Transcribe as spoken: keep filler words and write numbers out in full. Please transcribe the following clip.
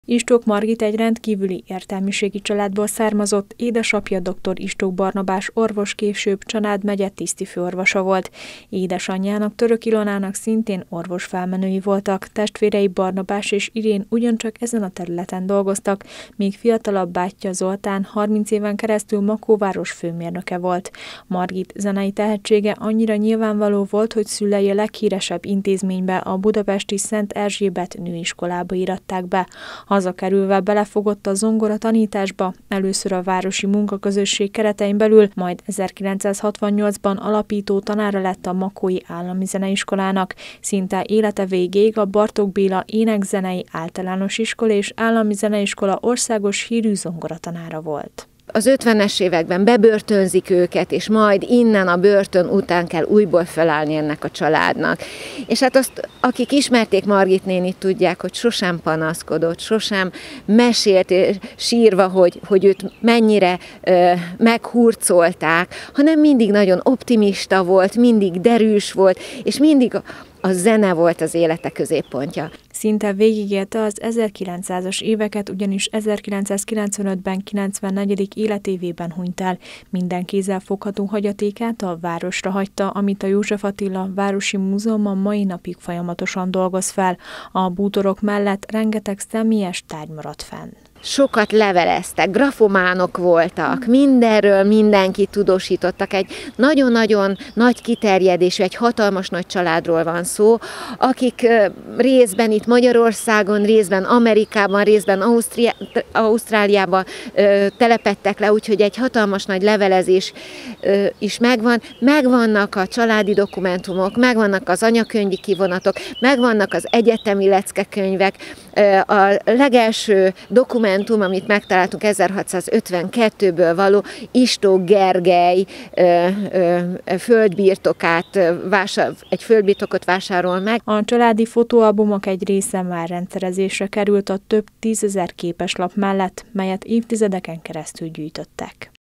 Istók Margit egy rendkívüli értelmiségi családból származott, édesapja dr. Istók Barnabás orvos, később Csanád megye tisztifőorvosa volt. Édesanyjának, Török Ilonának szintén orvosfelmenői voltak, testvérei Barnabás és Irén ugyancsak ezen a területen dolgoztak, míg fiatalabb bátyja Zoltán harminc éven keresztül Makóváros főmérnöke volt. Margit zenei tehetsége annyira nyilvánvaló volt, hogy szülei a leghíresebb intézménybe, a budapesti Szent Erzsébet nőiskolába íratták be. Hazakerülve belefogott a zongora tanításba, először a városi munkaközösség keretein belül, majd ezerkilencszázhatvannyolcban alapító tanára lett a Makói Állami Zeneiskolának. Szinte élete végéig a Bartók Béla Énekzenei Általános Iskola és Állami Zeneiskola országos hírű zongoratanára volt. Az ötvenes években bebörtönzik őket, és majd innen a börtön után kell újból felállni ennek a családnak. És hát azt, akik ismerték Margit nénit, tudják, hogy sosem panaszkodott, sosem mesélt sírva, hogy, hogy őt mennyire ö, meghurcolták, hanem mindig nagyon optimista volt, mindig derűs volt, és mindig a, a zene volt az élete középpontja. Szinte végigélte az ezerkilencszázas éveket, ugyanis ezerkilencszázkilencvenötben kilencvennegyedik életévében hunyt el. Minden kézzel fogható hagyatékát a városra hagyta, amit a József Attila Városi Múzeum a mai napig folyamatosan dolgoz fel. A bútorok mellett rengeteg személyes tárgy maradt fenn. Sokat leveleztek, grafománok voltak, mindenről mindenkit tudósítottak. Egy nagyon-nagyon nagy kiterjedésű, egy hatalmas nagy családról van szó, akik részben itt Magyarországon, részben Amerikában, részben Ausztria, Ausztráliában telepedtek le, úgyhogy egy hatalmas nagy levelezés is megvan. Megvannak a családi dokumentumok, megvannak az anyakönyvi kivonatok, megvannak az egyetemi leckekönyvek. A legelső dokumentum, amit megtaláltunk ezerhatszázötvenkettőből való, Istók Gergely földbirtokát, vásár, egy földbirtokot vásárol meg. A családi fotóalbumok egy része már rendszerezésre került a több tízezer képeslap mellett, melyet évtizedeken keresztül gyűjtöttek.